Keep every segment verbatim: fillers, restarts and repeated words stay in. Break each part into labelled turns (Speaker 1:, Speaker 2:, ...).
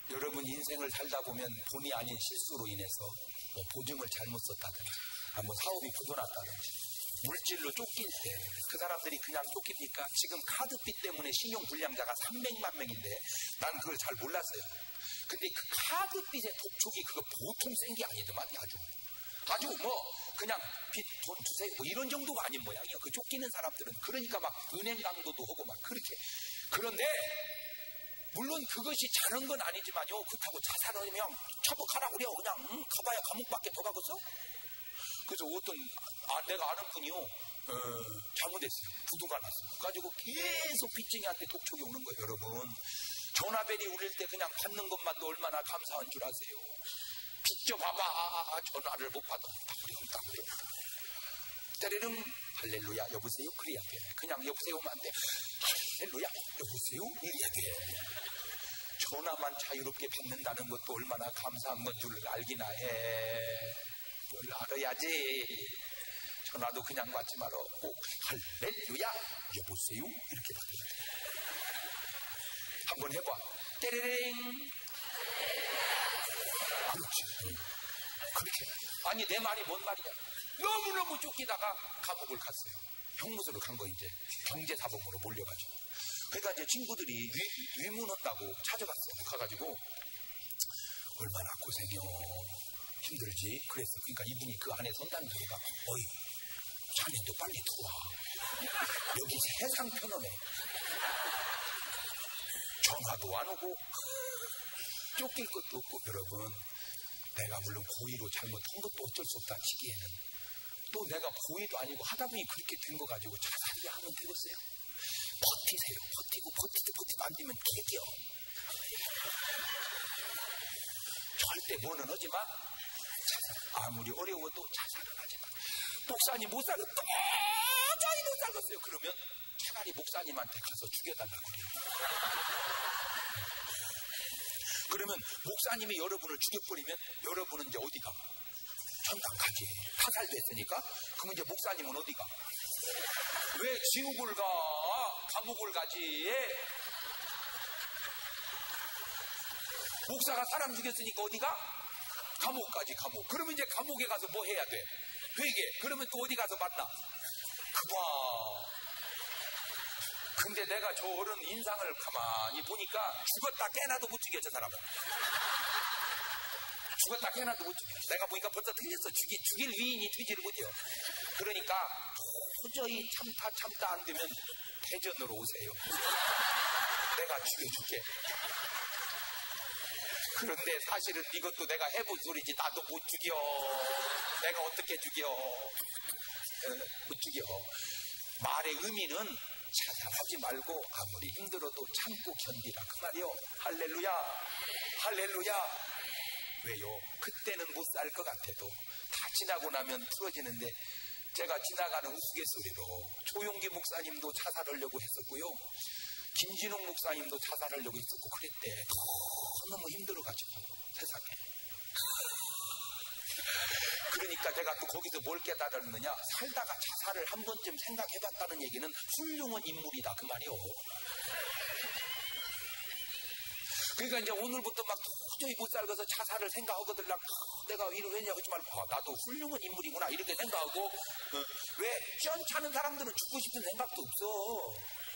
Speaker 1: 여러분 인생을 살다 보면 본의 아닌 실수로 인해서 뭐 보증을 잘못 썼다든지, 뭐 사업이 부도났다든지, 물질로 쫓길 때 그 사람들이 그냥 쫓깁니까? 지금 카드비 때문에 신용불량자가 삼백만 명인데 난 그걸 잘 몰랐어요. 근데 그 카드빚의 독촉이 그거 보통 센 게 아니더만. 아주 아주 뭐 그냥 빚 돈 두세 뭐 이런 정도가 아닌 모양이에요. 그 쫓기는 사람들은. 그러니까 막 은행 강도도 하고 막 그렇게. 그런데 물론 그것이 잘한 건 아니지만요, 그렇다고 자살을 하면 처벌하라고 그래요. 그냥 응, 가봐야 감옥밖에 더 가겠어? 그래서 어떤 아, 내가 아는 분이요, 어, 잘못했어요. 부도가 났어요. 그래가지고 계속 빚쟁이한테 독촉이 오는 거예요. 여러분, 전화벨이 울릴 때 그냥 받는 것만도 얼마나 감사한 줄 아세요? 빚져봐봐. 전화를 못 받아. 없다 그래요. 때리는 할렐루야 여보세요 그래야 돼. 그냥 여보세요만 안 돼. 할렐루야 여보세요 이래야 돼. 전화만 자유롭게 받는다는 것도 얼마나 감사한 건 줄 알기나 해. 뭘 알아야지. 전화도 그냥 받지 말어. 꼭 할렐루야 여보세요 이렇게 받아야 돼. 한번 해봐. 때레랭. 그렇지. 그렇게. 아니 내 말이 뭔 말이냐. 너무너무 쫓기다가 감옥을 갔어요. 형무소를 간 거 이제 경제사범으로 몰려가지고. 그러니까 이제 친구들이 위, 위문한다고 찾아갔어요. 가가지고 얼마나 고생해요. 힘들지. 그랬어. 그러니까 이분이 그 안에 선다는 소리가 어이 자네도 빨리 들어와. 여기 세상 편안해. 전화도 안 오고 쫓길 것도 없고. 여러분, 내가 물론 고의로 잘못한 것도 어쩔 수 없다 치기에는 또 내가 고의도 아니고 하다 보니 그렇게 된 거 가지고 자살이야 하면 되겠어요? 버티세요. 버티고 버티도 버티도 안 되면 개겨. 절대 뭐는 하지 마. 자살. 아무리 어려워도 자살은 하지 마. 목사님 못 살고 도저히 못 살겠어요. 그러면 차라리 목사님한테 가서 죽여달라고 그래요. 그러면 목사님이 여러분을 죽여버리면 여러분은 이제 어디 가? 천당 가지. 타살됐으니까. 그러면 이제 목사님은 어디 가? 왜 지옥을 가? 감옥을 가지. 목사가 사람 죽였으니까 어디 가? 감옥 가지. 감옥. 그러면 이제 감옥에 가서 뭐 해야 돼? 회개. 그러면 또 어디 가서 만나? 그봐. 근데 내가 저 어른 인상을 가만히 보니까 죽었다 깨나도 못 죽여. 저 사람은 죽었다 깨나도 못 죽여. 내가 보니까 벌써 틀렸어. 죽이, 죽일 위인이 되지를 못해요. 그러니까 도저히 참다 참다 안 되면 대전으로 오세요. 내가 죽여줄게. 그런데 사실은 이것도 내가 해본 소리지. 나도 못 죽여. 내가 어떻게 죽여? 못 죽여. 말의 의미는 자살하지 말고 아무리 힘들어도 참고 견디라 그 말이요. 할렐루야. 할렐루야. 왜요? 그때는 못 살 것 같아도 다 지나고 나면 풀어지는데, 제가 지나가는 우스갯소리로 조용기 목사님도 자살하려고 했었고요, 김진홍 목사님도 자살하려고 했었고 그랬대. 너무 힘들어가지고 세상에. 그러니까 내가 또 거기서 뭘 깨달았느냐. 살다가 자살을 한 번쯤 생각해봤다는 얘기는 훌륭한 인물이다 그 말이요. 그러니까 이제 오늘부터 막 도저히 못 살아서 자살을 생각하거든. 내가 이러 왜냐 하지 말고, 아, 나도 훌륭한 인물이구나 이렇게 생각하고. 어, 왜 시원찮은 사람들은 죽고 싶은 생각도 없어.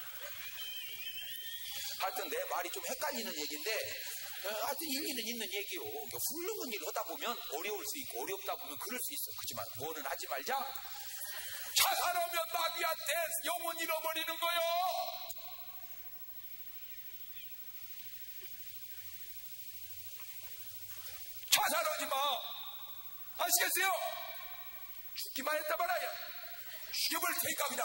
Speaker 1: 하여튼 내 말이 좀 헷갈리는 얘기인데, 어, 하여튼 일리는 있는 얘기요. 훌륭한 일을 하다 보면 어려울 수 있고 어렵다 보면 그럴 수 있어. 그렇지만 뭐는 하지 말자. 자살하면 마귀한테 영혼 잃어버리는 거요. 자살하지 마. 아시겠어요? 죽기만 했다 말아야 죽여버릴 테니까 그냥.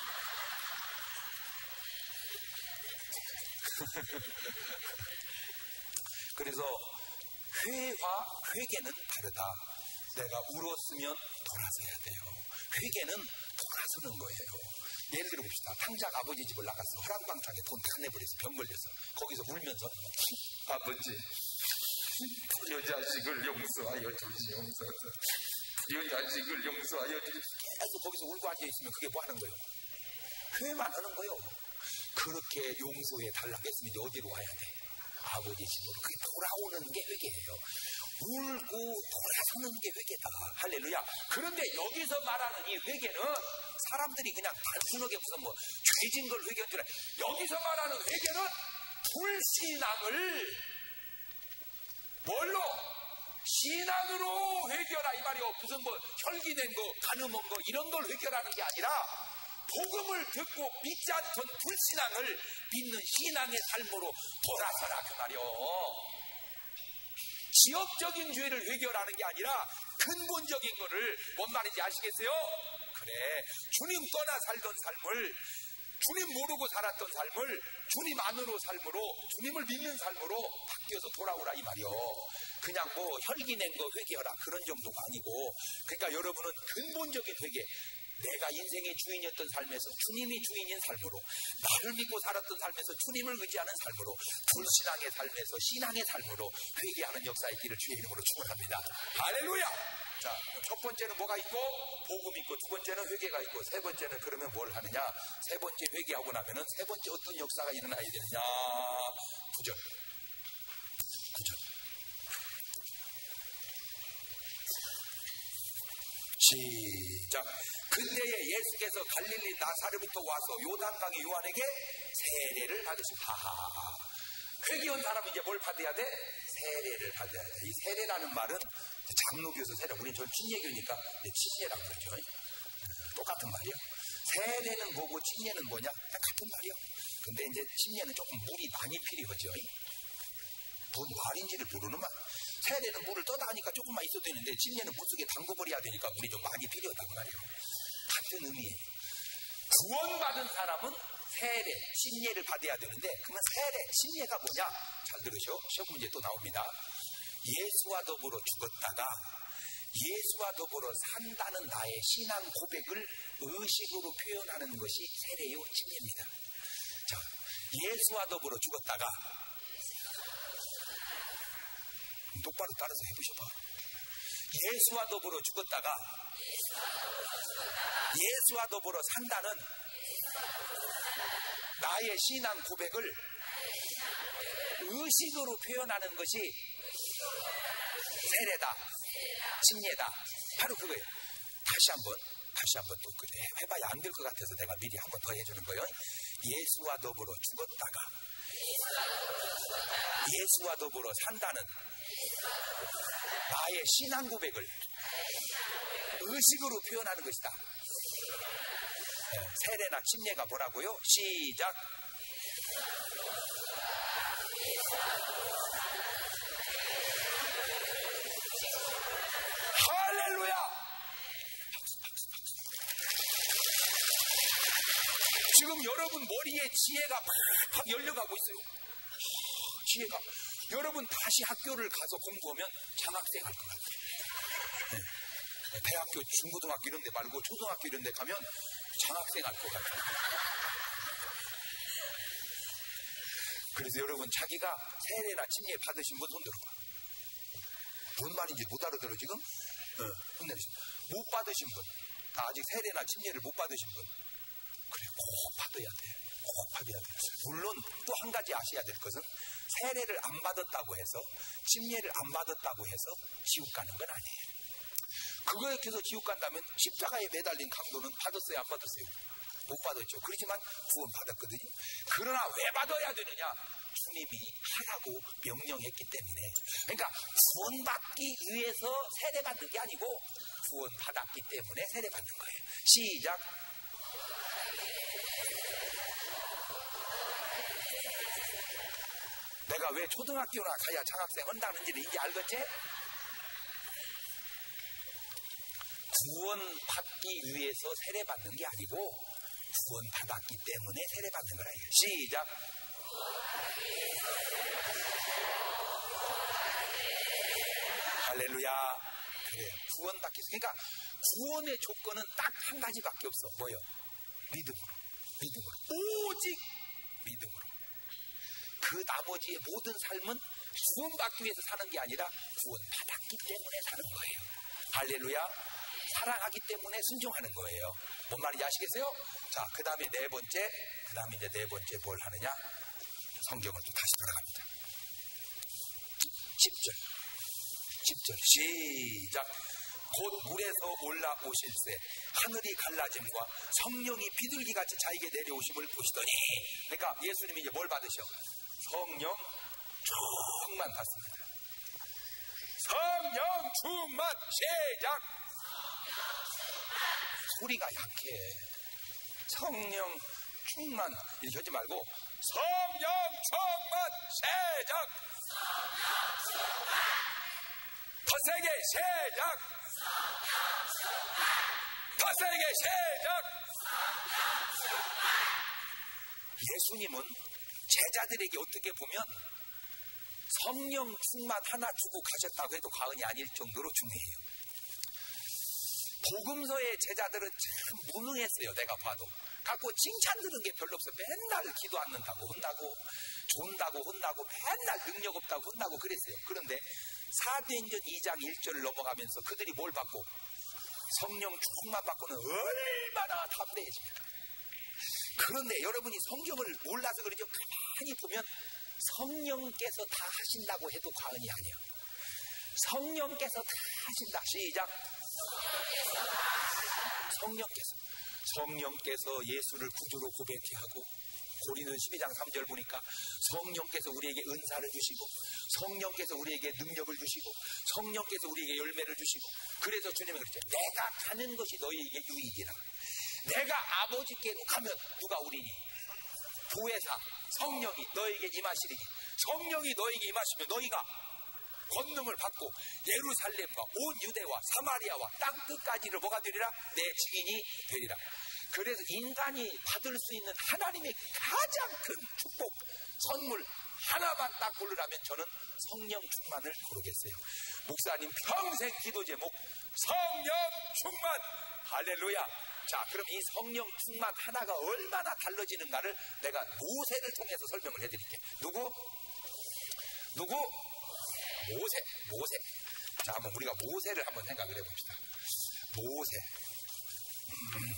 Speaker 1: 그래서 회와 회개는 다르다. 내가 울었으면 돌아서야 돼요. 회개는 돌아서는 거예요. 예를 들어 봅시다. 당장 아버지 집을 나갔어. 허랑방탕에 돈 다 내버려서 병 걸려서 거기서 울면서 아버지 여 자식을 용서하여 주시옵소서. 여 자식을 용서하여 주시옵소서. 계속 거기서 울고 앉아있으면 그게 뭐 하는 거예요? 회만 하는 거예요. 그렇게 용서해 달라고 했으면 이제 어디로 와야 돼? 아버지 집으로. 그게 돌아오는 게 회개예요. 울고 돌아서는 게 회개다. 할렐루야. 그런데 여기서 말하는 이 회개는 사람들이 그냥 단순하게 무슨 뭐 죄진 걸 회개한 줄 알아요. 여기서 말하는 회개는 불신앙을 뭘로? 신앙으로 회개하라 이 말이요. 무슨 뭐 혈기낸 거, 가늠한 거 이런 걸 회개하는 게 아니라 복음을 듣고 믿지 않던 불신앙을 믿는 신앙의 삶으로 돌아서라 그 말이요. 지역적인 죄를 회개하는 게 아니라 근본적인 거를 뭔 말인지 아시겠어요? 그래, 주님 떠나 살던 삶을, 주님 모르고 살았던 삶을 주님 안으로 삶으로, 주님을 믿는 삶으로 바뀌어서 돌아오라 이 말이요. 그냥 뭐 혈기낸 거 회개하라 그런 정도가 아니고, 그러니까 여러분은 근본적인 회개, 내가 인생의 주인이었던 삶에서 주님이 주인인 삶으로, 나를 믿고 살았던 삶에서 주님을 의지하는 삶으로, 불신앙의 삶에서 신앙의 삶으로 회개하는 역사 있기를 주의 이름으로 축원합니다. 할렐루야. 자, 첫 번째는 뭐가 있고? 복음이 있고, 두 번째는 회개가 있고, 세 번째는 그러면 뭘 하느냐? 세 번째 회개하고 나면은 세 번째 어떤 역사가 일어나야 되느냐? 구절. 구절. 시작. 그때에 예수께서 갈릴리 나사렛부터 와서 요단강의 요한에게 세례를 받으신. 하하하. 회개한 사람은 이제 뭘 받아야 돼? 세례를 받아야 돼. 이 세례라는 말은 장로교에서 세례, 우리는 전 침례교니까 침례라고 그러죠. 똑같은 말이에요. 세례는 뭐고 침례는 뭐냐? 같은 말이에요. 근데 이제 침례는 조금 물이 많이 필요하죠. 뭔 말인지를 모르는 말. 세례는 물을 떠다 하니까 조금만 있어도 되는데, 침례는 물속에 담궈버려야 되니까 물이 좀 많이 필요하단 말이에요. 같은 의미예요. 구원받은 사람은 세례, 침례를 받아야 되는데, 그러면 세례, 침례가 뭐냐? 잘 들으셔. 시험 문제 또 나옵니다. 예수와 더불어 죽었다가 예수와 더불어 산다는 나의 신앙 고백을 의식으로 표현하는 것이 세례요 침례입니다. 자, 예수와 더불어 죽었다가, 똑바로 따라서 해보셔봐. 예수와 더불어 죽었다가 예수와 더불어 산다는 나의 신앙 고백을 의식으로 표현하는 것이 세례다, 침례다. 바로 그거예요. 다시 한번, 다시 한번 또 그래. 해봐야 안 될 것 같아서 내가 미리 한번 더 해주는 거예요. 예수와 더불어 죽었다가 예수와 더불어 산다는 나의 신앙 고백을 의식으로 표현하는 것이다. 세례나 침례가 뭐라고요? 시작. 할렐루야. 지금 여러분 머리에 지혜가 팍팍 열려가고 있어요. 지혜가. 여러분 다시 학교를 가서 공부하면 장학생 할 것 같아요. 네. 대학교, 중고등학교 이런 데 말고 초등학교 이런 데 가면 장학생 할 것 같아요. 그래서 여러분 자기가 세례나 침례 받으신 분 손 들어봐. 뭔 말인지 못 알아들어 지금? 네. 손 내리시면. 못 받으신 분, 아직 세례나 침례를 못 받으신 분, 그래 꼭 받아야 돼. 꼭 받아야 돼. 물론 또 한 가지 아셔야 될 것은, 세례를 안 받았다고 해서, 침례를 안 받았다고 해서 지옥 가는 건 아니에요. 그거에 켜서 지옥 간다면 십자가에 매달린 강도는 받았어요, 안 받았어요? 못 받았죠. 그렇지만 구원 받았거든요. 그러나 왜 받아야 되느냐? 주님이 하라고 명령했기 때문에. 그러니까 구원 받기 위해서 세례 받는 게 아니고 구원 받았기 때문에 세례 받는 거예요. 시작. 내가 왜 초등학교나 가야 장학생 한다는지를 이제 알겠지? 구원 받기 위해서 세례 받는 게 아니고 구원 받았기 때문에 세례 받는 거라. 시작. 할렐루야. 그래, 구원 받기. 그러니까 구원의 조건은 딱 한 가지밖에 없어. 뭐요? 믿음으로. 믿음으로. 오직 믿음으로. 그 나머지의 모든 삶은 구원받기 위해서 사는 게 아니라 구원받았기 때문에 사는 거예요. 할렐루야. 사랑하기 때문에 순종하는 거예요. 뭔 말인지 아시겠어요? 자, 그 다음에 네 번째, 그 다음에 이제 네 번째 뭘 하느냐? 성경을 또 다시 돌아갑니다. 십 절. 십 절. 시작. 곧 물에서 올라오실새 하늘이 갈라짐과 성령이 비둘기같이 자에게 내려오심을 보시더니, 그러니까 예수님이 이제 뭘 받으셔? 성령 충만 받습니다. 성령 충만. 시작. 소리가 약해. 성령 충만 이렇게 하지 말고 성령 충만. 시작. 더 세게. 시작. 더 세게. 시작. 예수님은 제자들에게 어떻게 보면 성령 충만 하나 주고 가셨다고 해도 과언이 아닐 정도로 중요해요. 복음서의 제자들은 참 무능했어요. 내가 봐도 갖고 칭찬 들은 게 별로 없어요. 맨날 기도 않는다고 혼나고, 존다고 혼나고, 맨날 능력 없다고 혼나고 그랬어요. 그런데 사도행전 이 장 일 절을 넘어가면서 그들이 뭘 받고? 성령 충만 받고는 얼마나 담대해집니까? 그런데 여러분이 성경을 몰라서 그러죠. 가만히 보면 성령께서 다 하신다고 해도 과언이 아니에요. 성령께서 다 하신다. 시작. 성령께서 성령께서 예수를 구주로 고백케 하고, 고린도서 십이 장 삼 절 보니까 성령께서 우리에게 은사를 주시고, 성령께서 우리에게 능력을 주시고, 성령께서 우리에게 열매를 주시고, 그래서 주님은 그랬죠. 내가 가는 것이 너희에게 유익이라. 내가 아버지께로 가면 누가 오리니? 보혜사 성령이 너에게 임하시리니. 성령이 너에게 임하시면 너희가 권능을 받고 예루살렘과 온 유대와 사마리아와 땅 끝까지를 뭐가 되리라? 내 증인이 되리라. 그래서 인간이 받을 수 있는 하나님의 가장 큰 축복, 선물 하나만 딱 고르라면 저는 성령 충만을 고르겠어요. 목사님 평생 기도 제목 성령 충만. 할렐루야. 자, 그럼 이 성령 충만 하나가 얼마나 달라지는가를 내가 모세를 통해서 설명을 해드릴게요. 누구? 누구? 모세. 모세. 자, 한번 우리가 모세를 한번 생각을 해봅시다. 모세. 음.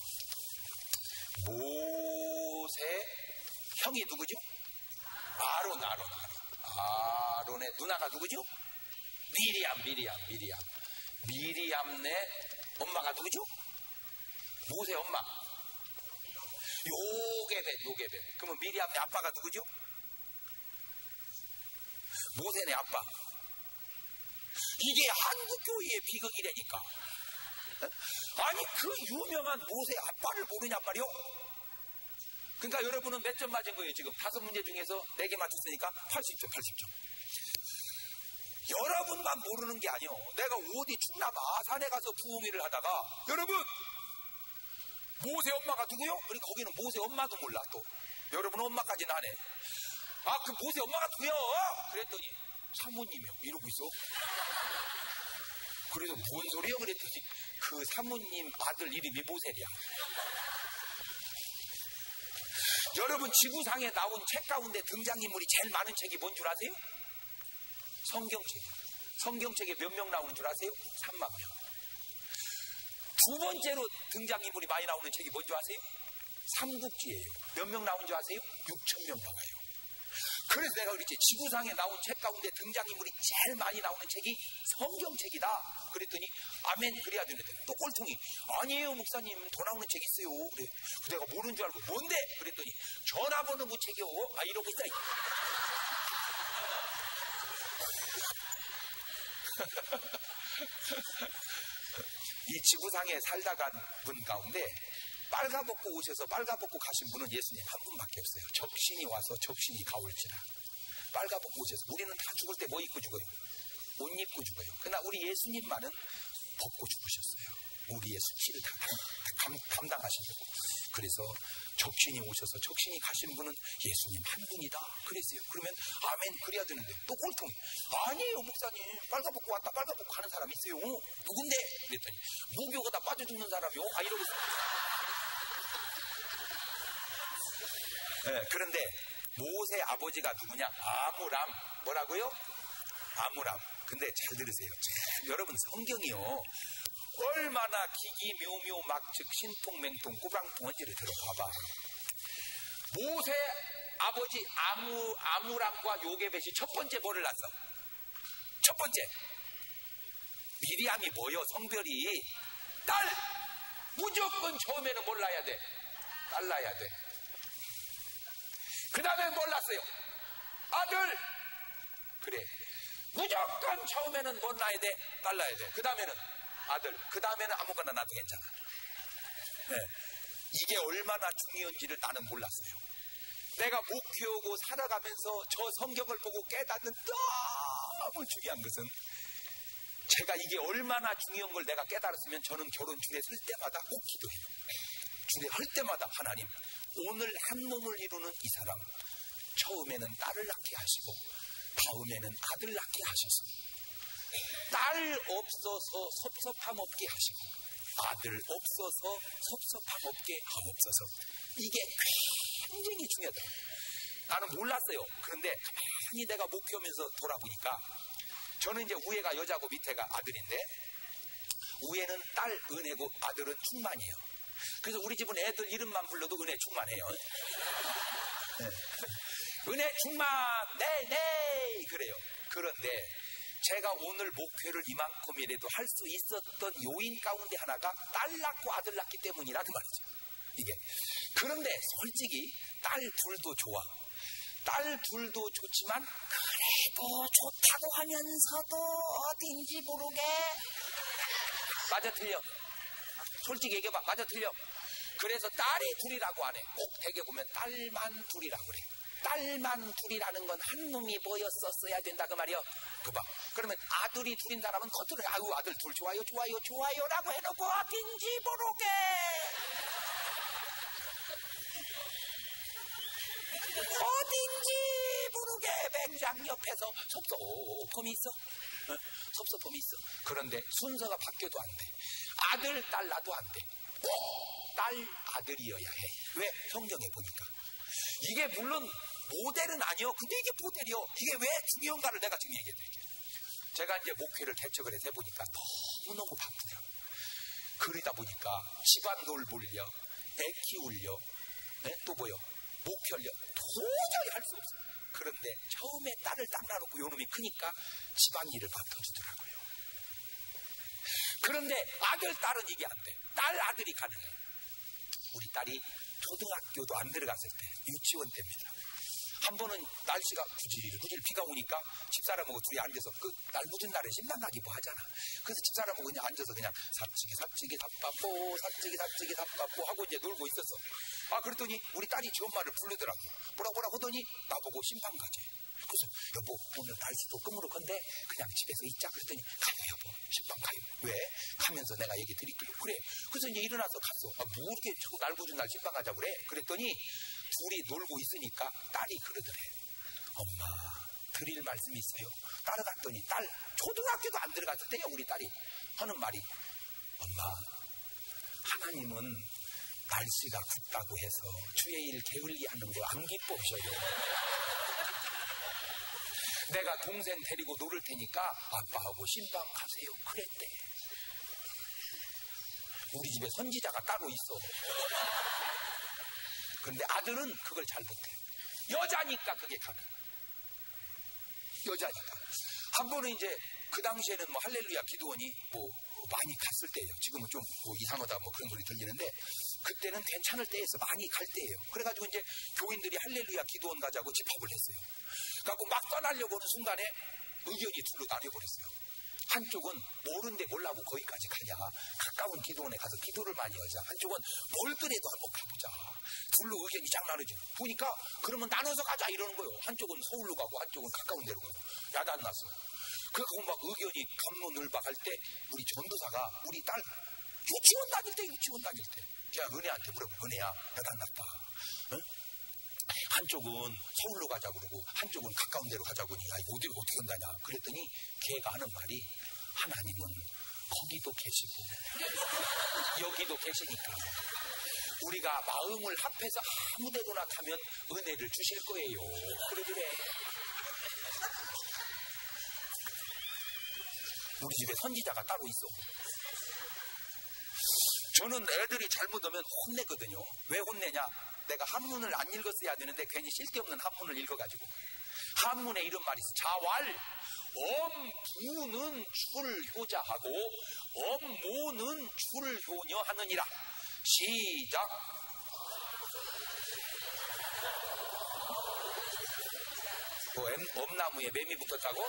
Speaker 1: 모세 형이 누구죠? 아론, 아론, 아론. 아론의 누나가 누구죠? 미리암, 미리암, 미리암. 미리암네 엄마가 누구죠? 모세 엄마. 요게벳, 요게벳. 그러면 미리암네 아빠가 누구죠? 모세네 아빠. 이게 한국교회의 비극이라니까. 아니 그 유명한 모세 아빠를 모르냔 말이요? 그러니까 여러분은 몇 점 맞은 거예요 지금? 다섯 문제 중에서 네 개 맞췄으니까 팔십 점, 팔십 점. 여러분만 모르는 게 아니요. 내가 어디 충남 아산에 가서 부흥회를 하다가 여러분 모세 엄마가 누구요? 우리 거기는 모세 엄마도 몰라 또. 여러분 엄마까지는 안 해. 아, 그 모세 엄마가 누구요? 그랬더니 사모님이요. 이러고 있어. 그래서 뭔 소리요? 그랬더니 그 사모님 아들 이름이 모세야. 여러분 지구상에 나온 책 가운데 등장인물이 제일 많은 책이 뭔 줄 아세요? 성경책. 성경책에 몇 명 나오는 줄 아세요? 삼만 명. 두 번째로 등장인물이 많이 나오는 책이 뭔 줄 아세요? 삼국지예요. 몇 명 나온 줄 아세요? 육천 명 나와요. 그래서 내가 그랬지, 지구상에 나온 책 가운데 등장인물이 제일 많이 나오는 책이 성경책이다. 그랬더니 아멘 그래야 되는데 또 꼴통이 아니에요 목사님 더 나오는 책 있어요. 그래. 내가 모르는 줄 알고 뭔데? 그랬더니 전화번호 무책이요. 아 이러고 있다. 이 지구상에 살다 간 분 가운데 빨가벗고 오셔서 빨가벗고 가신 분은 예수님 한 분밖에 없어요. 적신이 와서 적신이 가올지라. 빨가벗고 오셔서 우리는 다 죽을 때 뭐 입고 죽어요? 옷 입고 죽어요. 그러나 우리 예수님만은 벗고 죽으셨어요. 우리의 수치를 다 감, 감당하시려고. 그래서 적신이 오셔서 적신이 가신 분은 예수님 한 분이다 그랬어요. 그러면 아멘 그래야 되는데 또 꼴통 아니에요 목사님 빨가벗고 왔다 빨가벗고 가는 사람 있어요. 누군데? 그랬더니 모교가 빠져 죽는 사람이요. 아 이러고 있어요. 네, 그런데 모세 아버지가 누구냐? 아므람. 뭐라고요? 아므람. 근데 잘 들으세요. 참, 여러분 성경이요 얼마나 기기묘묘 막즉 신통맹통 꾸방통한지를 들어봐봐. 모세 아버지 아무, 아므람과 요게벳이 첫 번째 뭐를 낳았어? 첫 번째, 미리암이 뭐요? 성별이 딸! 무조건 처음에는 몰라야 돼. 딸라야 돼. 그 다음에 몰랐어요. 아들! 그래. 무조건 처음에는 몰라야 돼. 딸라야 돼. 그 다음에는 아들. 그 다음에는 아무거나 나도 괜찮아. 네. 이게 얼마나 중요한지를 나는 몰랐어요. 내가 목회하고 살아가면서 저 성경을 보고 깨닫는 너무 중요한 것은, 제가 이게 얼마나 중요한 걸 내가 깨달았으면 저는 결혼 줄에 설 때마다 꼭 기도해요. 줄에 할 때마다 하나님, 오늘 한 몸을 이루는 이 사람, 처음에는 딸을 낳게 하시고 다음에는 아들 낳게 하셔서 딸 없어서 섭섭함 없게 하시고 아들 없어서 섭섭함 없게 하옵소서. 이게 굉장히 중요하더라고요. 나는 몰랐어요. 그런데 가만히 내가 목회하면서 돌아보니까, 저는 이제 위에가 여자고 밑에가 아들인데, 위에는 딸 은혜고 아들은 충만이에요. 그래서 우리 집은 애들 이름만 불러도 은혜 충만해요. 네. 은혜 충만, 네, 네, 그래요. 그런데 제가 오늘 목회를 이만큼이라도 할 수 있었던 요인 가운데 하나가 딸 낳고 아들 낳기 때문이라 그 말이죠. 이게. 그런데 솔직히 딸 둘도 좋아. 딸 둘도 좋지만 그래도 좋다고 하면서도 어딘지 모르게, 맞아 틀려? 솔직히 얘기해봐. 맞아 틀려? 그래서 딸이 둘이라고 안 해. 꼭 대개 보면 딸만 둘이라고 그래. 딸만 둘이라는 건 한 놈이 뭐였었어야 된다 그 말이요. 그봐. 그러면 아들이 둘인다라면 겉으로 아유 아들 둘 좋아요 좋아요 좋아요라고 해놓고 어딘지 모르게 어딘지 모르게 맹장 옆에서 섭섭함이 있어. 어? 섭섭함이 있어. 그런데 순서가 바뀌어도 안 돼. 아들 딸 나도 안 돼. 꼭 딸 아들이어야 해. 왜? 성경에 보니까. 이게 물론 모델은 아니요. 근데 이게 모델이요. 이게 왜 중요한가를 내가 지금 얘기해 드릴게요. 제가 이제 목회를 개척을 해서 해보니까 너무너무 바쁘더라고요. 그러다 보니까 집안 돌보려, 애 키우려, 네? 또 뭐요? 목회하려 도저히 할 수 없어요. 그런데 처음에 딸을 딱 놔놓고 요놈이 크니까 집안일을 맡아주더라고요. 그런데 아들, 딸은 이게 안 돼. 딸, 아들이 가능해. 우리 딸이 초등학교도 안 들어갔을 때, 유치원 때입니다. 한 번은 날씨가 구질구질 비가 오니까 집사람하고 둘이 앉아서 그 날궂은 날에 신랑가기 뭐 하잖아. 그래서 집사람하고 그냥 앉아서 그냥 삽치기 삽치기 삽바뽀 삽치기 삽치기 삽바뽀 하고 이제 놀고 있었어. 아 그랬더니 우리 딸이 지 엄마를 부르더라고. 뭐라 뭐라 하더니 나보고 심판 가재. 그래서 여보 오늘 날씨도 끄무룩한데 그냥 집에서 있자. 그랬더니 가요 여보 심판 가요. 왜? 가면서 내가 얘기 드릴게요. 그래. 그래서 이제 일어나서 갔어. 아 뭐 이렇게 자꾸 날궂은 날 심판 가자고 그래. 그랬더니 둘이 놀고 있으니까 딸이 그러더래. 엄마 드릴 말씀이 있어요. 따라갔더니 딸 초등학교도 안 들어갔을 때요. 우리 딸이 하는 말이 엄마 하나님은 날씨가 굽다고 해서 주의 일 게을리 하는 거 안 기뻐하셔요. 내가 동생 데리고 놀을 테니까 아빠하고 신방 가세요. 그랬대. 우리 집에 선지자가 따로 있어. 그런데 아들은 그걸 잘 못해. 여자니까 그게 가능. 여자니까. 한 번은 이제 그 당시에는 뭐 할렐루야 기도원이 뭐 많이 갔을 때예요. 지금은 좀 뭐 이상하다 뭐 그런 소리 들리는데 그때는 괜찮을 때에서 많이 갈 때예요. 그래가지고 이제 교인들이 할렐루야 기도원 가자고 집합을 했어요. 그래갖고 막 떠나려고 하는 순간에 의견이 둘로 나뉘어버렸어요. 한쪽은 모른데 몰라고 거기까지 가냐. 가까운 기도원에 가서 기도를 많이 하자. 한쪽은 멀더라도 한번 가보자. 둘로 의견이 쫙 나누지. 보니까 그러면 나눠서 가자 이러는 거예요. 한쪽은 서울로 가고 한쪽은 가까운 데로 가고. 야단 났어. 그래서 막 의견이 감론을박할 때 우리 전도사가 우리 딸 유치원 다닐 때 유치원 다닐 때 그냥 은혜한테 물어봐. 은혜야 야단 났다. 응? 한쪽은 서울로 가자 그러고 한쪽은 가까운 데로 가자고 하니 야, 어디로 어떻게 간다냐. 그랬더니 걔가 하는 말이 하나님은 거기도 계시고 여기도 계시니까 우리가 마음을 합해서 아무 데로나 가면 은혜를 주실 거예요. 그래 그래. 우리 집에 선지자가 따로 있어. 저는 애들이 잘못하면 혼내거든요. 왜 혼내냐? 내가 한문을 안 읽었어야 되는데 괜히 쓸데없는 한문을 읽어가지고 한문에 이런 말이 있어. 자왈 엄부는 출효자하고 엄모는 출효녀 하느니라. 시작. 뭐 엄나무에 매미 붙었다고?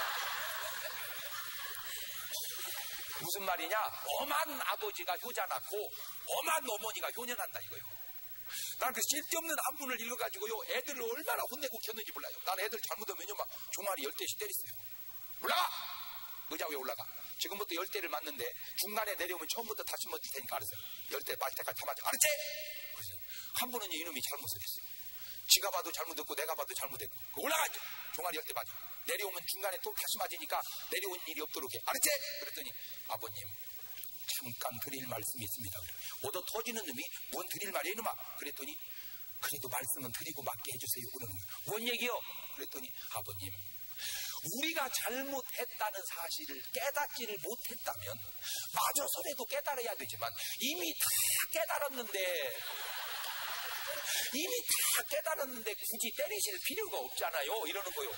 Speaker 1: 무슨 말이냐? 엄한 아버지가 효자 낳고 엄한 어머니가 효녀 난다 이거요. 난 그 쓸데없는 한문을 읽어가지고요 애들을 얼마나 혼내고 켰는지 몰라요. 난 애들 잘못하면요 막 종아리 열 대씩 때렸어요. 올라가! 의자 위에 올라가. 지금부터 열 대를 맞는데 중간에 내려오면 처음부터 다시 맞을 테니까 알았어. 열 대 맞을 때까지 다 맞아. 알았지? 한 번은 이놈이 잘못을 했어요. 지가 봐도 잘못했고 내가 봐도 잘못했고. 올라가죠. 종아리 열 대 맞아. 내려오면 중간에 또 다시 맞으니까 내려온 일이 없도록 해. 알았지? 그랬더니 아버님 잠깐 드릴 말씀이 있습니다. 얻어 터지는 놈이 뭔 드릴 말이에요 이놈아. 그랬더니 그래도 말씀은 드리고 맞게 해주세요. 그러는 거예요. 뭔 얘기요? 그랬더니 아버님 우리가 잘못했다는 사실을 깨닫지를 못했다면 마저서라도 깨달아야 되지만 이미 다 깨달았는데 이미 다 깨달았는데 굳이 때리실 필요가 없잖아요. 이러는 거예요.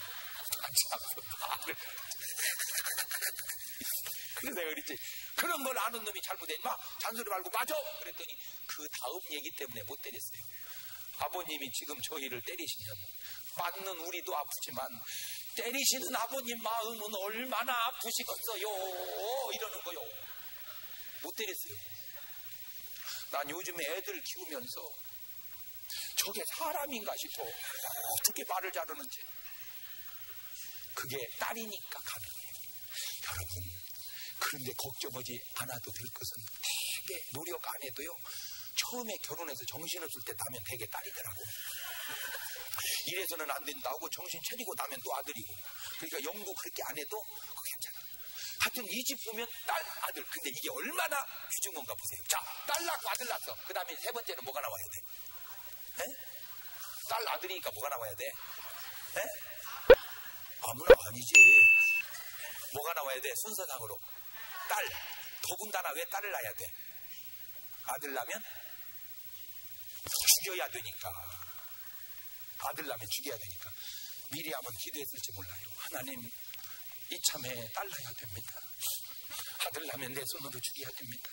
Speaker 1: 그래서 내가 그랬지. 그런 걸 아는 놈이 잘못해. 마 잔소리 말고 맞아. 그랬더니 그 다음 얘기 때문에 못 때렸어요. 아버님이 지금 저희를 때리시면 맞는 우리도 아프지만 때리시는 아버님 마음은 얼마나 아프시겠어요. 이러는 거요. 못 때렸어요. 난 요즘에 애들 키우면서 저게 사람인가 싶어. 어떻게 말을 잘하는지. 그게 딸이니까 가능해요. 여러분 그런데 걱정하지 않아도 될 것은 되게 노력 안 해도요 처음에 결혼해서 정신없을 때 나면 되게 딸이더라고. 이래서는 안 된다고 정신 차리고 나면 또 아들이고. 그러니까 연구 그렇게 안 해도 그거 괜찮아. 하여튼 이 집 보면 딸 아들. 근데 이게 얼마나 귀중 건가 보세요. 자, 딸 낳고 아들 낳았어. 그 다음에 세 번째는 뭐가 나와야 돼? 에? 딸 아들이니까 뭐가 나와야 돼? 에? 아무나 아니지. 뭐가 나와야 돼? 순서상으로 딸. 더군다나 왜 딸을 낳아야 돼? 아들 낳으면 죽여야 되니까. 아들 낳으면 죽여야 되니까. 미리 한번 기도했을지 몰라요. 하나님 이참에 딸 낳아야 됩니다. 아들 낳으면 내 손으로 죽여야 됩니다.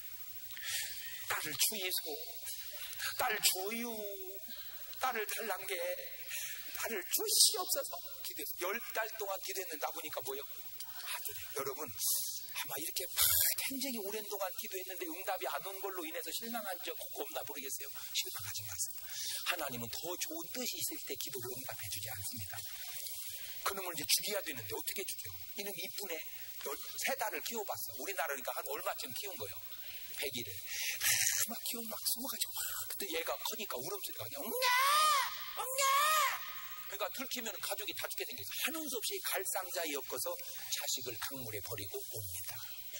Speaker 1: 딸을 주이소. 딸 주유. 딸을 달란 게 딸을 주시옵소서. 기도했어. 열 달 동안 기도했는데 나보니까 뭐예요? 아들이요. 여러분 아마 이렇게 굉장히 오랜 동안 기도했는데 응답이 안 온 걸로 인해서 실망한 적 없나 모르겠어요. 실망하지 마세요. 하나님은 더 좋은 뜻이 있을 때 기도를 응답해 주지 않습니다. 그놈을 이제 죽여야 되는데 어떻게 죽여? 이놈 이쁜애 세 달을 키워봤어. 우리나라니까 한 얼마쯤 키운 거예요? 백 일을. 아, 막 키우면 막 숨어가지고 막. 그때 얘가 커니까 울음소리가 그냥 엉냐! 엉냐! 그러니까 들키면 가족이 다 죽게 생겼어. 하는 수 없이 갈상자에 엮어서 자식을 강물에 버리고 옵니다.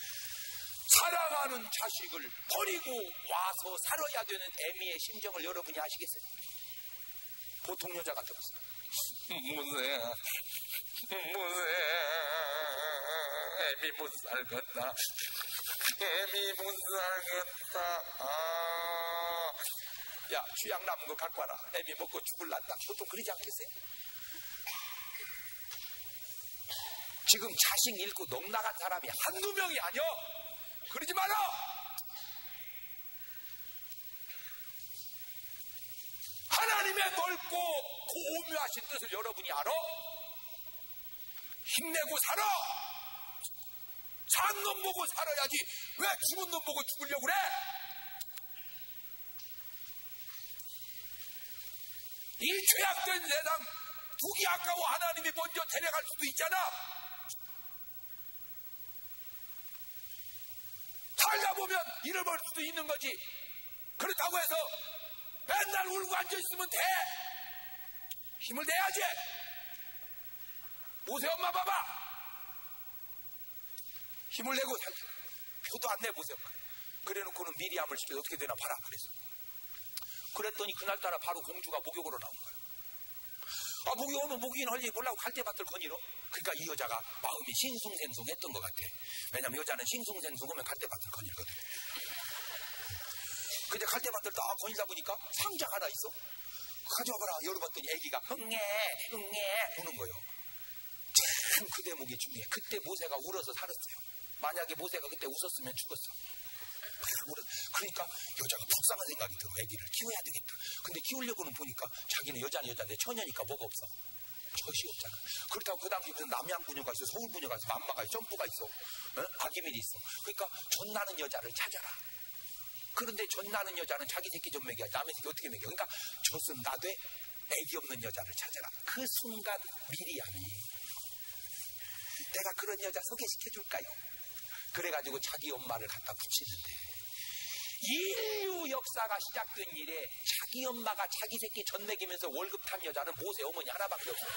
Speaker 1: 사랑하는 자식을 버리고 와서 살아야 되는 애미의 심정을 여러분이 아시겠어요? 보통 여자 같았어. 무쇠, 무쇠, 애미 못 살겠다. 애미 못 살겠다. 아. 야, 취향 남은 거 갖고 와라. 애미 먹고 죽을란다. 보통 그러지 않겠어요? 지금 자식 잃고 넉나간 사람이 한두 명이 아니여. 그러지 마라. 하나님의 넓고 고묘하신 뜻을 여러분이 알아? 힘내고 살아. 산 놈 보고 살아야지 왜 죽은 놈 보고 죽으려고 그래? 이 죄악된 세상 두기 아까워 하나님이 먼저 데려갈 수도 있잖아. 살다 보면 잃어버릴 수도 있는 거지. 그렇다고 해서 맨날 울고 앉아있으면 돼. 힘을 내야지. 모세 엄마 봐봐. 힘을 내고 살. 표도 안 내보세요. 그래놓고는 미리암을 시켜서 어떻게 되나 봐라 그랬어. 그랬더니 그날따라 바로 공주가 목욕으로 나온 거야. 아, 목욕 오면 목욕인 할 일 몰라고 갈대밭을 거니러. 그러니까 이 여자가 마음이 싱숭생숭했던 것 같아. 왜냐면 여자는 싱숭생숭하면 갈대밭을 거닐거든. 근데 갈대밭을 다 거닐다 보니까 상자가 하나 있어. 가져와봐라. 열어봤더니 애기가 응애 응애 우는 거예요. 참 그 대목이 중요해. 그때 모세가 울어서 살았어요. 만약에 모세가 그때 웃었으면 죽었어. 그러니까 여자가 불쌍한 생각이 들어. 애기를 키워야 되겠다. 근데 키우려고는 보니까 자기는 여자는 여자인데 처녀니까 뭐가 없어. 젖이 없잖아. 그렇다고 그 당시 무슨 남양 부녀가 있어, 서울 부녀가 있어, 맘마가 있어, 점프가 있어, 어? 아기밀이 있어. 그러니까 젖 나는 여자를 찾아라. 그런데 젖 나는 여자는 자기 새끼 좀 먹여, 남의 새끼 어떻게 먹여? 그러니까 젖은 나되 애기 없는 여자를 찾아라. 그 순간 미리암이 내가 그런 여자 소개시켜 줄까요? 그래가지고 자기 엄마를 갖다 붙이는데, 인류 역사가 시작된 이래 자기 엄마가 자기 새끼 젖 먹이면서 월급 탄 여자는 모세 어머니 하나밖에 없어요.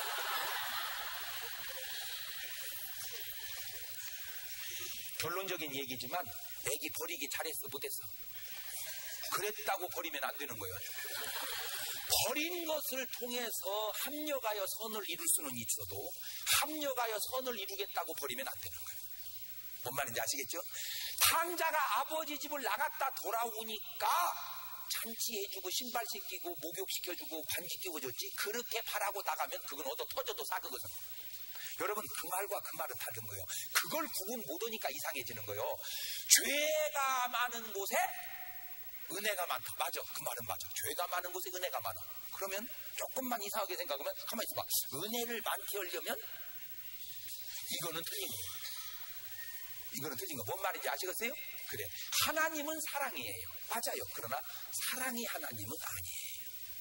Speaker 1: 결론적인 얘기지만 애기 버리기 잘했어 못했어? 그랬다고 버리면 안 되는 거예요. 버린 것을 통해서 합력하여 선을 이룰 수는 있어도 합력하여 선을 이루겠다고 버리면 안 되는 거예요. 뭔 말인지 아시겠죠? 탕자가 아버지 집을 나갔다 돌아오니까 잔치해주고 신발 씻기고 목욕시켜주고 반지 끼워줬지, 그렇게 바라고 나가면 그건 얻어 터져도 싸그 거죠. 여러분, 그 말과 그 말은 다른 거예요. 그걸 구분 못하니까 이상해지는 거예요. 죄가 많은 곳에 은혜가 많다. 맞아, 그 말은 맞아. 죄가 많은 곳에 은혜가 많아. 그러면 조금만 이상하게 생각하면 가만히 있어봐. 은혜를 많게 하려면 이거는 틀린 거예요. 이거는 틀린 거. 뭔 말인지 아시겠어요? 그래, 하나님은 사랑이에요. 맞아요. 그러나 사랑이 하나님은 아니에요.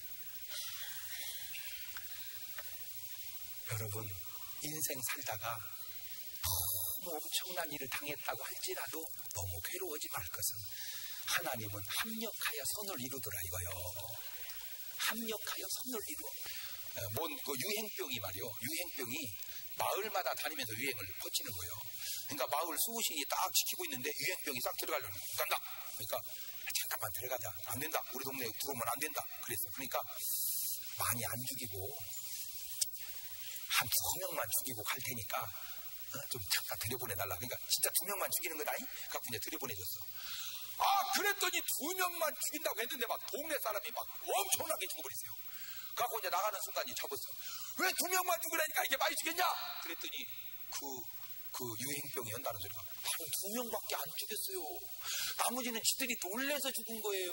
Speaker 1: 여러분, 인생 살다가 너무 엄청난 일을 당했다고 할지라도 너무 괴로워하지 말 것은, 하나님은 합력하여 선을 이루더라 이거요. 합력하여 선을 이루어. 뭔 그 유행병이 말이요. 유행병이 마을마다 다니면서 유행을 퍼치는 거예요. 그러니까 마을 수호신이 딱 지키고 있는데 유행병이 싹 들어가려고 간다. 그러니까 잠깐만 들어가자. 안 된다. 우리 동네에 들어오면 안 된다. 그랬어. 그러니까 많이 안 죽이고 한 두 명만 죽이고 갈 테니까 좀 잠깐 들여보내달라. 그러니까 진짜 두 명만 죽이는 거다. 갖고 이제 들여보내줬어. 아, 그랬더니 두 명만 죽인다고 했는데 막 동네 사람이 막 엄청나게 죽어버렸어요. 갖고 이제 나가는 순간 이 잡았어. 왜 두 명만 죽으라니까 이게 많이 죽였냐? 그랬더니 그, 그 유행병이 연다는 소리가 단 두 명밖에 안 죽였어요. 나머지는 지들이 놀래서 죽은 거예요.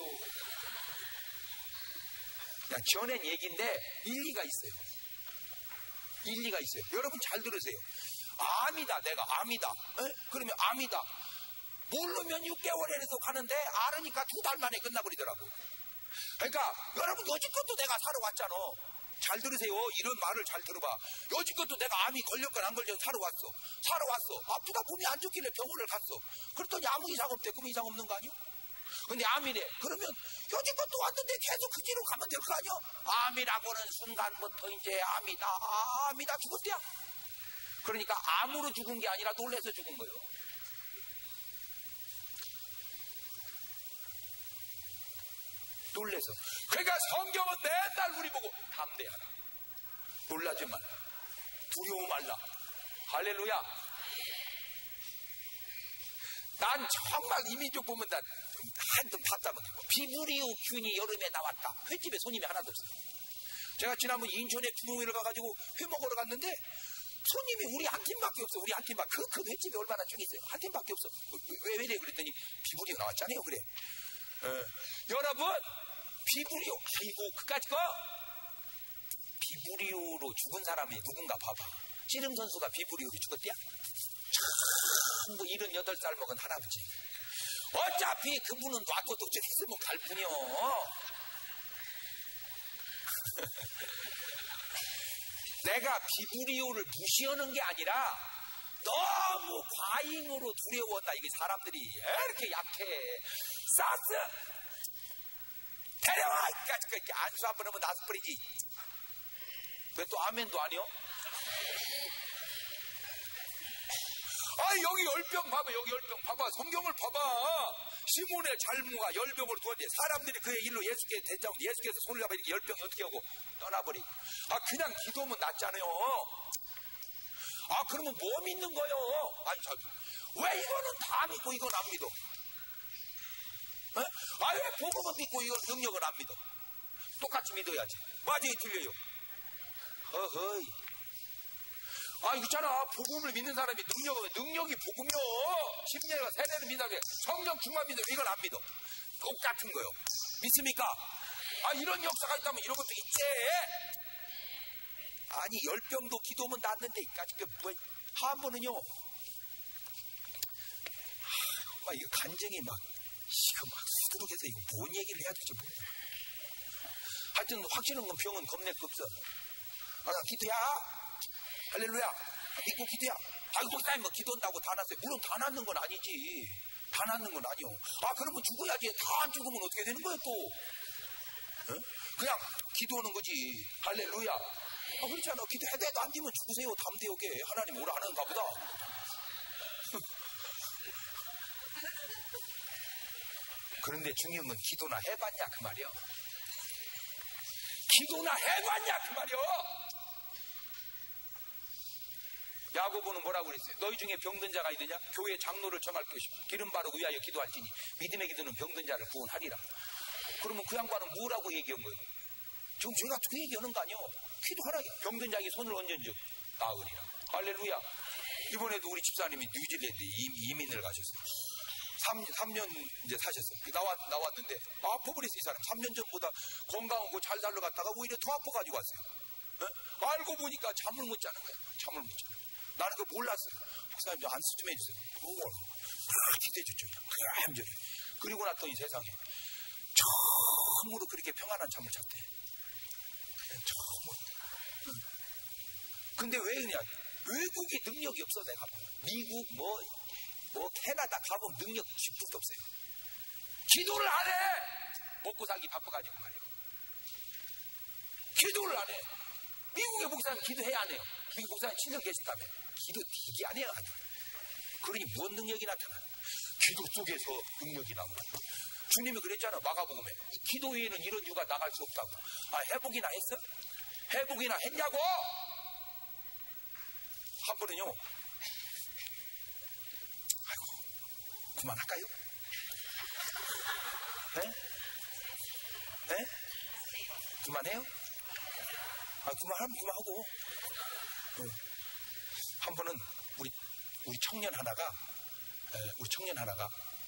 Speaker 1: 그냥 지어낸 얘기인데 일리가 있어요. 일리가 있어요. 여러분 잘 들으세요. 암이다. 내가 암이다. 에? 그러면 암이다. 모르면 육 개월에서 가는데 알으니까 두 달 만에 끝나버리더라고. 그러니까 여러분 여지껏도 내가 살아왔잖아. 잘 들으세요. 이런 말을 잘 들어봐. 여지껏도 내가 암이 걸렸건 안 걸려서 살아왔어. 살아왔어. 아프다 몸이 안 좋길래 병원을 갔어. 그랬더니 아무 이상 없대. 그럼 이상 없는 거 아니야? 근데 암이래. 그러면 여지껏도 왔는데 계속 그 뒤로 가면 될 거 아니야? 암이라고는 순간부터 이제 암이다. 암이다 죽었대야. 그러니까 암으로 죽은 게 아니라 놀래서 죽은 거예요. 놀래서. 그러니까 성경은 맨날 우리 보고 담대하라. 놀라지 말라. 두려워 말라. 할렐루야. 난 정말 이민족 보면 난 한tum 답답하게. 비브리오 균이 여름에 나왔다. 횟집에 손님이 하나도 없어요. 제가 지난번 인천에 구룡회를 가가지고 회 먹으러 갔는데 손님이 우리 한 팀밖에 없어. 우리 한 팀밖에. 그 큰 횟집에 얼마나 쭉 있어요. 한 팀밖에 없어. 왜, 왜 이래? 그랬더니 비브리오 나왔잖아요. 그래. 어. 여러분, 비브리오, 아이고, 그까짓 거? 비브리오로 죽은 사람이 누군가 봐봐. 씨름 선수가 비브리오로 죽었대야? 참, 뭐, 일흔여덟 살 먹은 할아버지. 어차피 그분은 놔둬도 좀 있으면 갈 뿐이요. 내가 비브리오를 무시하는 게 아니라 너무 과잉으로 두려웠다. 이게 사람들이 이렇게 약해. 사스! 데려와! 이렇게 안수 한 번 하면 다섯 번이지. 왜 또 아멘도 아니요? 아, 여기 열병 봐봐. 여기 열병 봐봐. 성경을 봐봐. 시몬의 잘무가 열병으로 두었는데 사람들이 그의 일로 예수께 대자고 예수께서 손을 잡아 이렇게 열병이 어떻게 하고 떠나버리고. 아, 그냥 기도하면 낫잖아요. 아, 그러면 뭐 믿는 거예요? 아니, 저, 왜 이거는 다 믿고 이건 안 믿어? 아, 왜 복음은 믿고 이건 능력은 안 믿어? 똑같이 믿어야지. 맞아요, 틀려요? 허허이. 아, 있잖아. 복음을 믿는 사람이 능력, 능력이 복음이요. 십년과 세례를 믿는다고 성령 충만 믿어. 이건 안 믿어. 똑같은 거요. 믿습니까? 아, 이런 역사가 있다면 이런 것도 있지. 아니, 열병도 기도하면 낫는데, 이까지, 뭐, 한 번은요, 막, 이거 간증이 막, 이거 막, 수두룩해서 이거 뭔 얘기를 해야 될지 모르겠어. 하여튼, 확실한 건 병은 겁낼 거 없어. 아, 기도야. 할렐루야. 믿고 기도야. 아, 목사님 뭐 기도한다고 다 났어요. 물론 다 낫는 건 아니지. 다 낫는 건 아니요. 아, 그러면 죽어야지. 다 안 죽으면 어떻게 되는 거야, 또? 어? 그냥 기도하는 거지. 할렐루야. 아, 그렇지 않아. 기도해도 해도 안 되면 죽으세요. 담대하게. 하나님 오라 하는가 보다. 그런데 중요한 건 기도나 해봤냐 그 말이요. 기도나 해봤냐 그 말이요. 야고보는 뭐라고 그랬어요? 너희 중에 병든 자가 있느냐? 교회 장로를 정할 것이고 기름 바르고 위하여 기도할지니 믿음의 기도는 병든 자를 구원하리라. 그러면 그 양반은 뭐라고 얘기한 거예요? 지금 제가 그 얘기하는 거 아니에요. 기도하라. 병든 자에게 손을 얹은즉 나으리라. 할렐루야. 이번에도 우리 집사님이 뉴질랜드 이민을 가셨어요. 삼 년 이제 사셨어요. 나왔, 나왔는데 아파버렸어요. 이 사람 삼 년 전보다 건강하고 잘 살러 갔다가 오히려 더 아파가지고 왔어요. 어? 알고 보니까 잠을 못 자는 거예요. 잠을 못 자는 거예요. 나는 그거 몰랐어요. 목사님 좀 안수 좀 해주세요. 그걸 막 기대줬죠. 그래. 그리고 났더니 세상에 처음으로 그렇게 평안한 잠을 잤대. 그냥 처음으로. 응. 근데 왜 그냥 외국이 능력이 없어. 내가 미국 뭐, 뭐 캐나다 가보면 능력 십도 없어요. 기도를 안 해. 먹고 살기 바빠가지고 말이에요. 기도를 안 해. 미국의 목사님 기도해야 안 해요. 미국 목사님 칠 년 계셨다며. 기도 되게 안 해요. 그러니 무슨 능력이 나타나? 기도 속에서 능력이 나온 거예요. 주님이 그랬잖아. 마가복음에 기도 위에는 이런 유가 나갈 수 없다고. 아, 회복이나 했어? 회복이나 했냐고? 한 번은요. 아이고, 그만할까요? 네? 네? 그만해요? 아, 그만하면 그만하고. 응. 한 번은 우리 우리 청년 하나가 에, 우리 청년 하나가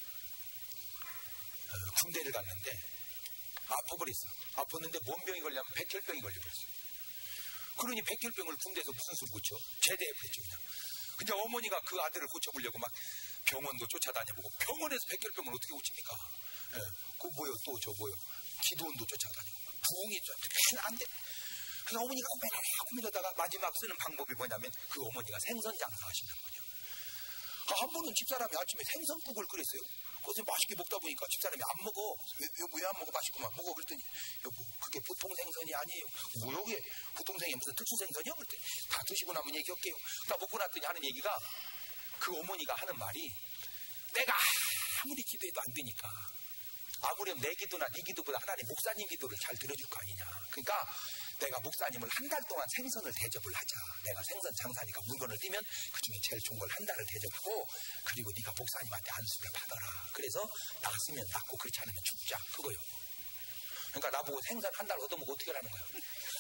Speaker 1: 어, 군대를 갔는데 아파버렸어. 아팠는데 뭔 병이 걸냐면 백혈병이 걸려버렸어. 그러니 백혈병을 군대에서 무슨 수로 고쳐? 제대해버렸죠 그냥. 근데 어머니가 그 아들을 고쳐보려고 막 병원도 쫓아다녀보고 병원에서 백혈병을 어떻게 고칩니까? 에, 그 뭐요? 또 저 뭐요? 기도원도 쫓아다니고 부흥이 쫓아다니고 안 돼. 그래서 어머니가 고민하라 고민하다가 마지막 쓰는 방법이 뭐냐면 그 어머니가 생선 장사 하시는 거예요. 한 번은 집사람이 아침에 생선국을 끓였어요. 그것을 맛있게 먹다 보니까 집사람이 안 먹어. 왜, 왜 안 먹어? 맛있구만. 먹어. 그랬더니 여보 그게 보통 생선이 아니에요. 뭐요? 그게 보통 생선이 무슨 특수 생선이요? 그랬더니 다 드시고 나면 얘기할게요. 다 먹고 났더니 하는 얘기가 그 어머니가 하는 말이 내가 아무리 기도해도 안 되니까 아무렴 내 기도나 네 기도보다 하나님 목사님 기도를 잘 들어줄 거 아니냐. 그러니까 내가 목사님을 한 달 동안 생선을 대접을 하자. 내가 생선 장사니까 물건을 띄면 그중에 제일 좋은 걸 한 달을 대접하고 그리고 네가 목사님한테 안수를 받아라. 그래서 낫으면 낫고 그렇지 않으면 죽자. 그거요. 그러니까 나보고 생선 한 달 얻어먹고 어떻게 하라는 거야.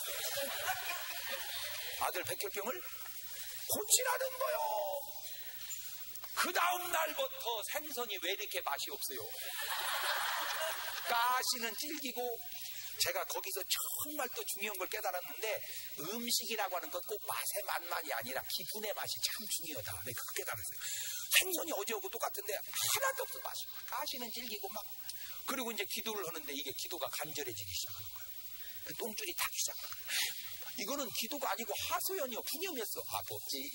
Speaker 1: 아들 백혈병을 고치라는 거요. 그 다음 날부터 생선이 왜 이렇게 맛이 없어요? 가시는 질기고 제가 거기서 정말 또 중요한 걸 깨달았는데 음식이라고 하는 것 꼭 맛의 맛만이 아니라 기분의 맛이 참 중요하다. 내가 그렇게 깨달았어요. 생선이 어제하고 똑같은데 하나도 없어 맛이. 가시는 질기고 막. 그리고 이제 기도를 하는데 이게 기도가 간절해지기 시작하는 거예요. 똥줄이 타기 시작하는 거예요. 이거는 기도가 아니고 하소연이요. 푸념이었어. 아버지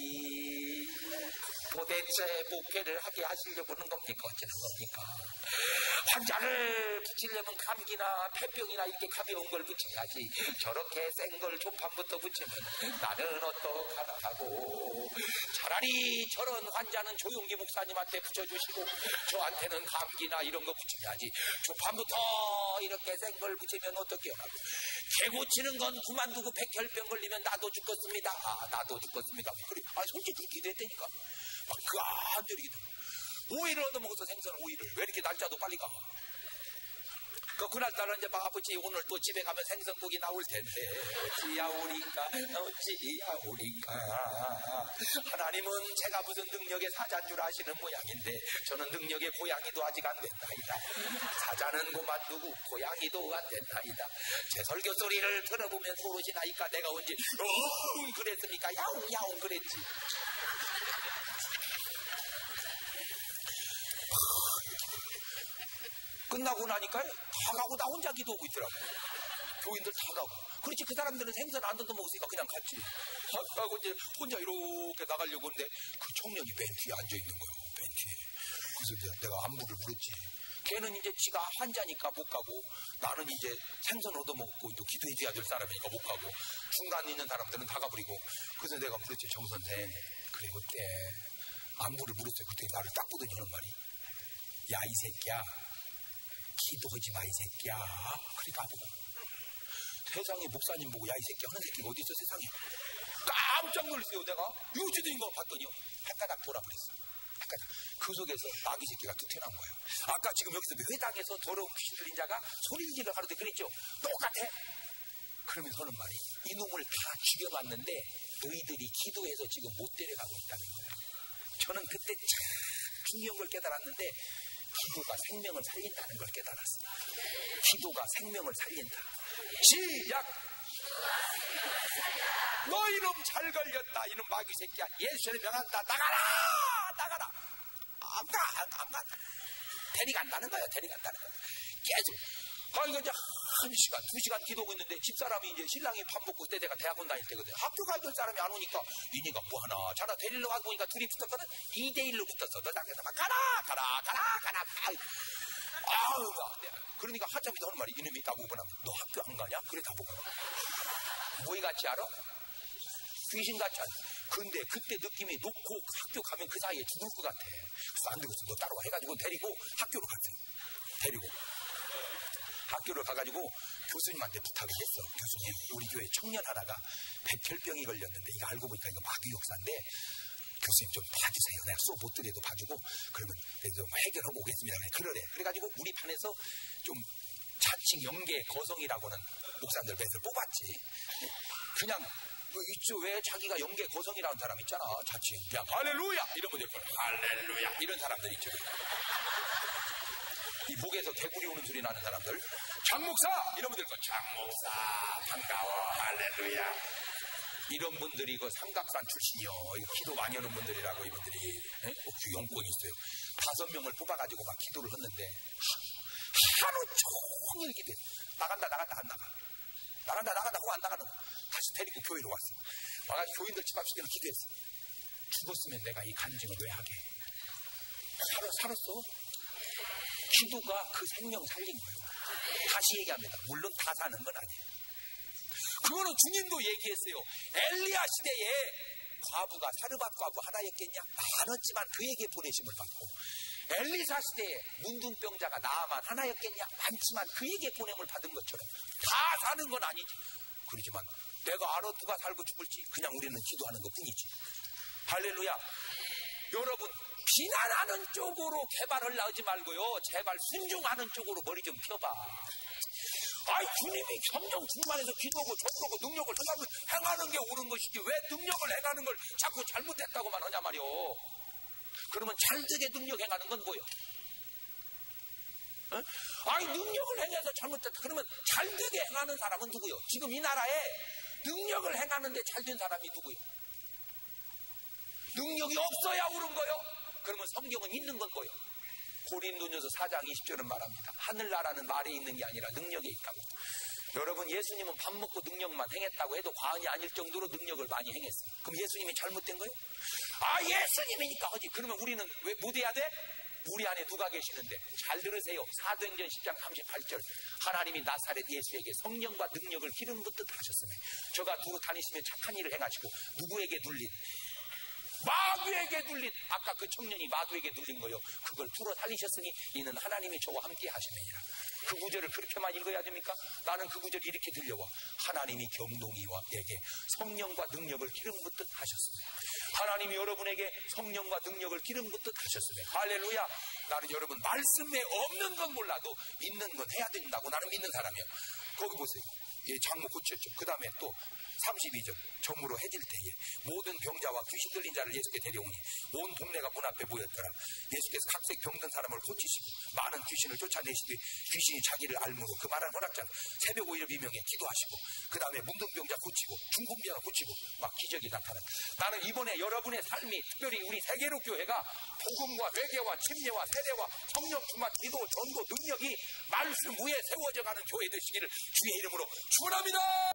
Speaker 1: 도대체 목회를 하게 하시려고 하는 겁니까? 어쩌는 겁니까? 환자를 붙이려면 감기나 폐병이나 이렇게 가벼운 걸 붙여야지. 저렇게 센 걸 조판부터 붙이면 나는 어떡하라고. 차라리 저런 환자는 조용기 목사님한테 붙여주시고 저한테는 감기나 이런 거 붙여야지. 조판부터 이렇게 센 걸 붙이면 어떡해요? 개 고치는 건 그만두고 백혈병 걸리면 나도 죽겠습니다. 아, 나도 죽겠습니다. 그래, 아, 솔직히 기도했다니까. 막 간절히 기도. 오이를 얻어먹어서 생선 오이를 왜 이렇게 날짜도 빨리 가? 그 그날따라 이제 막 아버지 오늘 또 집에 가면 생선국이 나올 텐데 어찌야오리까 어찌야오리까. 하나님은 제가 무슨 능력의 사자인 줄 아시는 모양인데 저는 능력의 고양이도 아직 안 된다이다. 사자는 그만두고 고양이도 안 된다이다. 제 설교 소리를 들어보면 모르시나이까 내가 언제 어 그랬습니까? 야옹 야옹 그랬지. 끝나고 나니까 다 가고 나 혼자 기도하고 있더라고. 교인들 다 가고. 그렇지, 그 사람들은 생선 안 던져 먹으니까 그냥 갔지. 가고 이제 혼자 이렇게 나가려고 하는데 그 청년이 맨 뒤에 앉아있는 거예요. 맨 뒤에. 그래서 이제 내가 안부를 물었지. 걔는 이제 지가 환자니까 못 가고 나는 이제 생선 얻어먹고 또 기도해줘야 될 사람이니까 못 가고 중간에 있는 사람들은 다 가버리고. 그래서 내가 물었지. 정 선생, 그래 그때 안부를 물었어요. 그때 나를 딱 보더니 하는 말이 야 이 새끼야 기도하지 마 이 새끼야. 그러니까 보고 세상에 목사님 보고 야 이 새끼 하는 새끼가 어디 있어 세상에. 깜짝 놀랐어요. 내가 요즘인 거 봤더니 헷가닥 돌아버렸어. 헷가닥. 그 속에서 마귀 새끼가 툭 튀어나온 거예요. 아까 지금 여기서 회당에서 더러운 귀신 들린 자가 소리지르러 가는데 그랬죠. 똑같아. 그러면서 하는 말이 이놈을 다 죽여놨는데 너희들이 기도해서 지금 못 데려가고 있다는 거예요. 저는 그때 참 중요한 걸 깨달았는데 기도가 생명을 살린다는 걸 깨달았어요. 기도가 생명을 살린다. 시작! 너 이놈 잘 걸렸다. 이놈 마귀 새끼야. 예수의 명한다. 나가라! 나가라! 안 가! 안 가! 데려간다는 거야. 데려간다는 거야. 계속. 아, 이거 이제 한 시간, 두 시간 기도하고 있는데 집사람이 이제 신랑이 밥 먹고 그때 내가 대학원 다닐 때거든. 학교 가던 사람이 안 오니까 이니가 뭐 하나. 자나 데리러 와서 보니까 둘이 붙었거든. 이 대 일로 붙었어. 너 나가서 막 가라! 가라! 가라! 가라! 아우, 그러니까 한참 있다 하는 말이 이놈이 다 보고 나면 너 학교 안 가냐? 그래 다 보고 나면 뭐이 같이 알아? 귀신 같지 않아? 근데 그때 느낌이 놓고 학교 가면 그 사이에 죽을 것 같아. 그래서 안 되겠어. 너 따라와 해가지고 데리고 학교로 갔어요. 데리고 학교를 가가지고 교수님한테 부탁을 했어. 교수님, 우리 교회 청년 하나가 백혈병이 걸렸는데 이거 알고 보니까 이거 마귀 역사인데 교수님 좀 봐주세요. 내가 수업 못 드려도 봐주고 그러면 내가 해결하고 오겠습니다. 그러래. 그래가지고 우리 판에서 좀 자칭 영계 거성이라고는 목사님들 배에서 뽑았지. 그냥 있죠. 왜 자기가 영계 거성이라는 사람 있잖아. 자칭 야 할렐루야 이러면 될 거야. 할렐루야 이런 사람들 있죠. 이 목에서 개구리 오는 소리 나는 사람들. 장목사 이러면 될 거야. 장목사 반가워 할렐루야. 이런 분들이 그 삼각산 출신이요. 기도 많이 하는 분들이라고 이분들이 에? 그 영권이 있어요. 다섯 명을 뽑아가지고 막 기도를 했는데 하루 종일 기도해. 나간다 나간다 안 나가. 나간다 나간다 하고 안 나가는 거. 다시 데리고 교회로 왔어. 와가지고 교인들 집 앞시대로 기도했어. 죽었으면 내가 이 간증을 왜 하게. 살아, 살았어. 기도가 그 생명 살린 거예요. 다시 얘기합니다. 물론 다 사는 건 아니에요. 그거는 주님도 얘기했어요. 엘리야 시대에 과부가 사르밧 과부 하나였겠냐? 많았지만 그에게 보내심을 받고 엘리사 시대에 문둥병자가 나아만 하나였겠냐? 많지만 그에게 보냄을 받은 것처럼 다 사는 건 아니지. 그렇지만 내가 알아 누가 살고 죽을지 그냥 우리는 기도하는 것 뿐이지. 할렐루야. 여러분 비난하는 쪽으로 개발을 하지 말고요. 제발 순종하는 쪽으로 머리 좀 펴봐. 아이 주님이 성령 충만해서 기도하고 전도하고 능력을 행하는, 행하는 게 옳은 것이지 왜 능력을 행하는 걸 자꾸 잘못했다고만 하냐 말이오. 그러면 잘되게 능력 행하는 건 뭐예요? 어? 아이 능력을 행해서 잘못했다. 그러면 잘되게 행하는 사람은 누구요? 지금 이 나라에 능력을 행하는데 잘된 사람이 누구요? 능력이 없어야 옳은 거요. 그러면 성경은 있는 건 뭐요? 고린도전서 사 장 이십 절은 말합니다. 하늘나라는 말에 있는 게 아니라 능력에 있다고. 여러분 예수님은 밥 먹고 능력만 행했다고 해도 과언이 아닐 정도로 능력을 많이 행했어요. 그럼 예수님이 잘못된 거예요? 아 예수님이니까 하지. 그러면 우리는 왜 못 해야 돼? 우리 안에 누가 계시는데? 잘 들으세요. 사도행전 십 장 삼십팔 절 하나님이 나사렛 예수에게 성령과 능력을 기름 붓듯 하셨으며 저가 두루 다니시며 착한 일을 행하시고 누구에게 눌린? 마귀에게 눌린. 아까 그 청년이 마귀에게 눌린 거요. 그걸 풀어 살리셨으니 이는 하나님이 저와 함께 하시느니라. 그 구절을 그렇게만 읽어야 됩니까? 나는 그 구절이 이렇게 들려와. 하나님이 경동이와 에게 성령과 능력을 기름 붓듯 하셨습니다. 하나님이 여러분에게 성령과 능력을 기름 붓듯 하셨으면 할렐루야. 나는 여러분 말씀에 없는 건 몰라도 있는 건 해야 된다고 나는 믿는 사람이에요. 거기 보세요. 예, 장모 고쳤죠. 그 다음에 또 삼십이 절 정무로 해질 때에 모든 병자와 귀신 들린 자를 예수께 데려오니 온 동네가 문 앞에 모였더라. 예수께서 각색 병든 사람을 고치시고 많은 귀신을 쫓아내시되 귀신이 자기를 알므로 그 말한 허락자는 새벽 오일을 비명해 기도하시고 그 다음에 문둥 병자 고치고 중풍병자 고치고 막 기적이 나타나. 나는 이번에 여러분의 삶이 특별히 우리 세계로 교회가 복음과 회개와 침례와 세례와 성령 충만 기도 전도 능력이 말씀 위에 세워져 가는 교회 되시기를 주의 이름으로 축원합니다.